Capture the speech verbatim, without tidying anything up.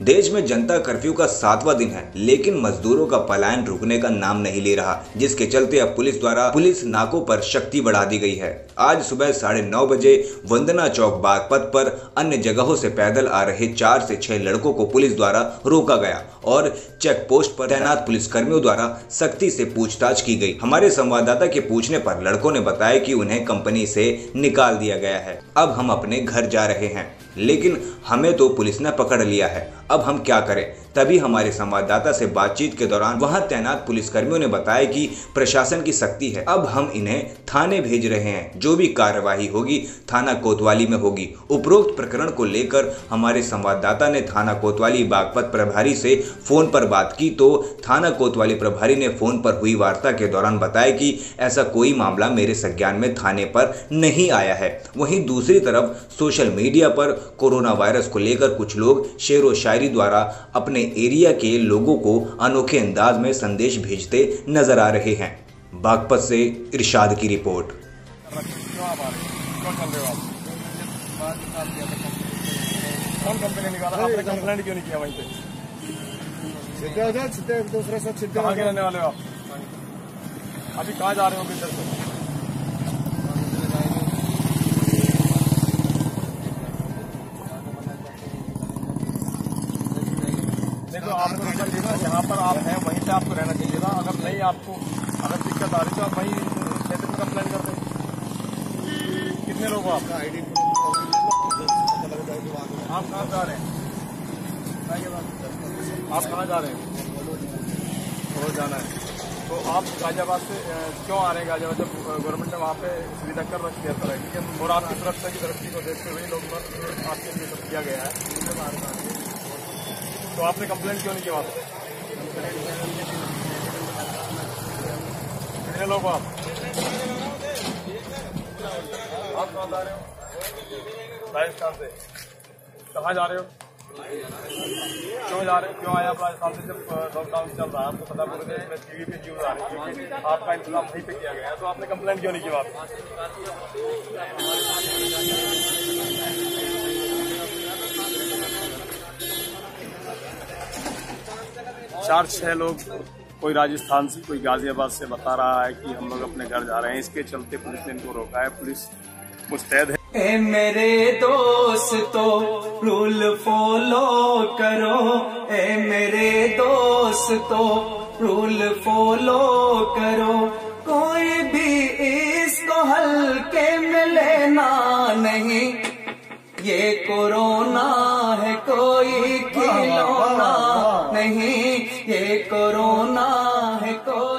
देश में जनता कर्फ्यू का सातवां दिन है, लेकिन मजदूरों का पलायन रुकने का नाम नहीं ले रहा, जिसके चलते अब पुलिस द्वारा पुलिस नाकों पर शक्ति बढ़ा दी गई है। आज सुबह साढ़े नौ बजे वंदना चौक बागपत पर अन्य जगहों से पैदल आ रहे चार से छह लड़कों को पुलिस द्वारा रोका गया और चेक पोस्ट पर तैनात पुलिस कर्मियों द्वारा सख्ती से पूछताछ की गई। हमारे संवाददाता के पूछने पर लड़कों ने बताया कि उन्हें कंपनी से निकाल दिया गया है। अब हम अपने घर जा रहे हैं, लेकिन हमें तो पुलिस ने पकड़ लिया है, अब हम क्या करें। तभी हमारे संवाददाता से बातचीत के दौरान वहां तैनात पुलिसकर्मियों ने बताया कि प्रशासन की सख्ती है, अब हम इन्हें थाने भेज रहे हैं, जो भी कार्यवाही होगी थाना कोतवाली में होगी। उपरोक्त प्रकरण को लेकर हमारे संवाददाता ने थाना कोतवाली बागपत प्रभारी से फोन पर बात की तो थाना कोतवाली प्रभारी ने फोन पर हुई वार्ता के दौरान बताया कि ऐसा कोई मामला मेरे संज्ञान में थाने पर नहीं आया है। वहीं दूसरी तरफ सोशल मीडिया पर कोरोना वायरस को लेकर कुछ लोग शेर व शायरी द्वारा अपने एरिया के लोगों को अनोखे अंदाज में संदेश भेजते नजर आ रहे हैं। बागपत से इरशाद की रिपोर्ट। कौन कंप्लेंट निकाला? आपने कंप्लेंट क्यों नहीं किया वहीं पे? दूसरे से कहाँ के रहने वाले हो आप? अभी कहाँ जा रहे हो? इधर से देखो, आपको रहना चाहिए ना, जहाँ पर आप हैं वहीं पे आपको रहना चाहिए था। अगर नहीं, आपको अगर दिक्कत आ रही तो आप वहीं क्षेत्र में कंप्लेंट कर दें। कितने लोग हो आप? आईडी आप कहाँ जा रहे हैं? आप कहाँ जा रहे हैं? और जाना है तो आप गाजियाबाद से क्यों आ रहे हैं? गाजियाबाद जब गवर्नमेंट ने वहाँ पे सुविधा कर रखी है तरह की, और आपकी सुरक्षा की दृष्टि को देखते हुए लोग आपके लिए सब किया गया है, तो आपने कंप्लेंट क्यों नहीं किया वहाँ पे? कितने लोग आप? आप कहाँ जा रहे हो? राजस्थान से। कहाँ जा रहे हो? क्यों जा रहे हो? क्यों आए आप राजस्थान से? जब लॉकडाउन चल रहा है, आपको पता पूरे देश में टीवी पे न्यूज आ रही है, क्योंकि आपका इंतजाम वहीं पे किया गया है, तो आपने कंप्लेंट क्यों नहीं किया वहाँ पे? चार छह लोग, कोई राजस्थान से, कोई गाजियाबाद से बता रहा है कि हम लोग अपने घर जा रहे हैं, इसके चलते पुलिस ने इनको रोका है। पुलिस मुस्तैद है। ए मेरे दोस्तों रूल फॉलो करो, ए मेरे दोस्तों रूल फॉलो करो, कोई भी इसको हल्के में लेना नहीं, ये कोरोना है कोई खिलौना नहीं, ये कोरोना है कोई